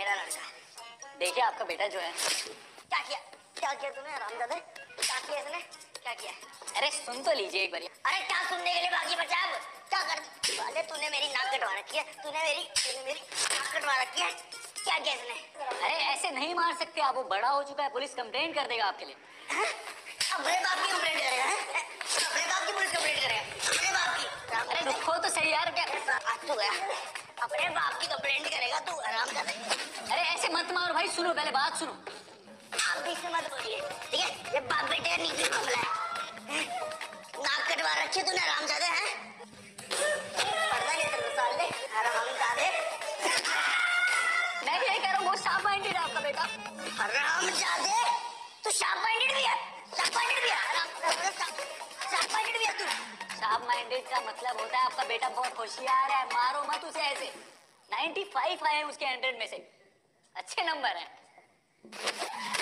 मेरा लड़का। देखिए आपका बेटा जो है। क्या किया तूने हरामजादे? क्या किया इसने? क्या किया? अरे सुन तो लीजिए एक बार। अरे क्या सुनने के लिए बाकी बचा? अब क्या कर वाले? तूने मेरी नाक कटवा रखी है। तूने मेरी नाक कटवा रखी है। क्या किया इसने? अरे ऐसे नहीं मार सकते आप, वो बड़ा हो चुका है, पुलिस कंप्लेंट कर देगा आपके लिए। अपने बाप की कंप्लेंट करेगा? अपने बाप की पुलिस कंप्लेंट करेगा? अपने बाप की? अरे रुको तो सही यार। क्या आज तू गया अपने बाप की कंप्लेंट करेगा तू? हरामजादे। अरे ऐसे मत मारो भाई, सुनो पहले बात सुनो। आप भी से मत बोलिए, ठीक है? ये बाप बेटे का निजी मामला है। नाक कटवा रखी तूने हरामजादे हैं? पता नहीं तेरे को साले हरामजादे। मैं यही कह रहा हूँ, वो शार्प माइंडेड है आपका बेटा। हरामजादे, तू शार्प माइंडेड भी है? शार्प माइंडेड भी है? शार्प माइंडेड भी है तू? शार्प माइंडेड का मतलब होता है आपका बेटा बहुत होशियार है, मारो मत उसे ऐसे। 95 आए उसके 100 में से, अच्छे नंबर है।